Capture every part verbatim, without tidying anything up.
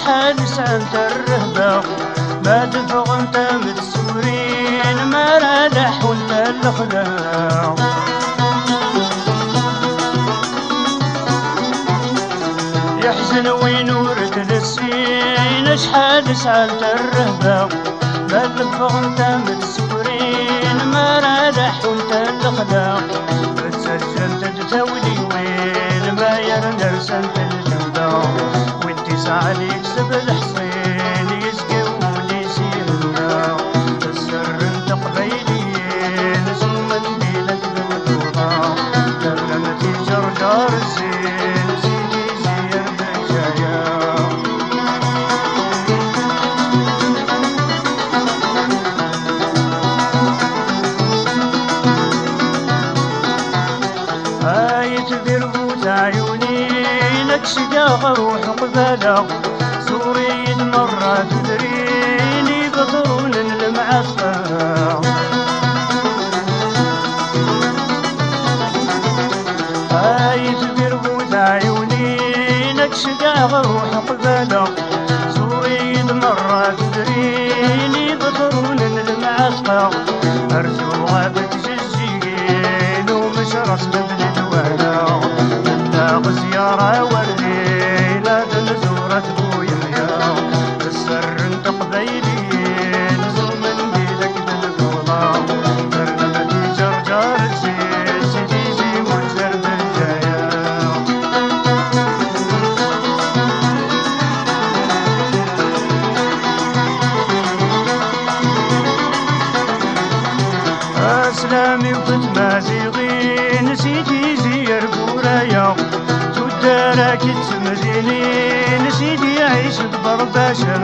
شحال سالت الرهبة ما تفوق انت متسورين ما رادح ولا الخلاق يحزن وين ورد للسين شحال سالت الرهبة ما تفوق انت متسورين ما رادح ولا الخلاق تسجلت تتولي وين ما يرن رسلت الجودة ودي عليك سب الحصين يسقي وليسير لنا السر انت قبيلين ثم نديلك بالقوضة كرمتي جرجار الزين سيدي زير بالجاية هاي تبربوت عيوني لك شقاق روح قبالة سوري مرة تدريني بطرون المعفى هاي تبربوت عيوني لك شقاق روح قبالة سوري مرة تدريني بطرون المعفى أرجو غابة جزيين ومشرس بابن الوانا نتاق زيارة ورليلة نزورة بويحيا السر انت قبيلين زومن بيدك بالقوضة برنمتي جرجار الزين سيدي زي وزر بالجاية أسلامي وفتمازيغين سيدي زير بورايا تدارك تمدينين سيدي عيش بضرباشا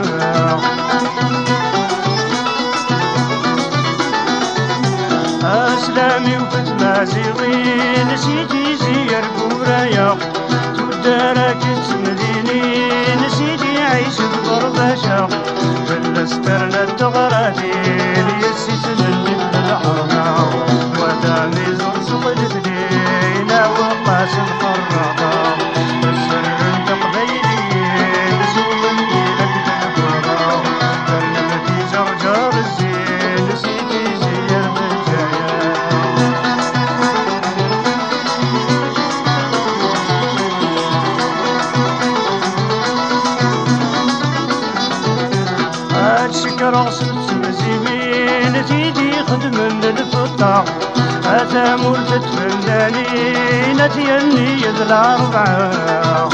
أسلامي وفتمازيغين سيدي زير بورايا تدارك تمدينين سيدي عيش بضرباشا بالسترنا التغراتين يسيتن اللي بالحرمة ودامي زور سوق الاثنين وقاسم قرقا السر انت قبيلين زومن ديلك بالقرى كرمتي جرجار الزين سيدي زير بالجاية هالشكر غصبت مزيمين تيدي خدم من الفطة هذا مرتد فنانين تيني ذي الأربعة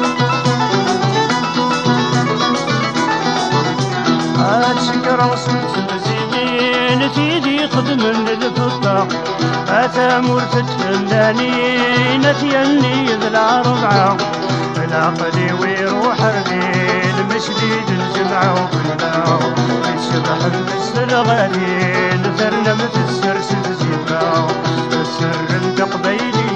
هالشكر غصبت مزيمين تيدي خدم من الفطة هذا مرتد فنانين تيني ذي الأربعة العقل ويروح ربيل مشديد الجمعة وبلا يشبح المس الغالين ثرنا مثل السرس الزيفا السر انت قبيلي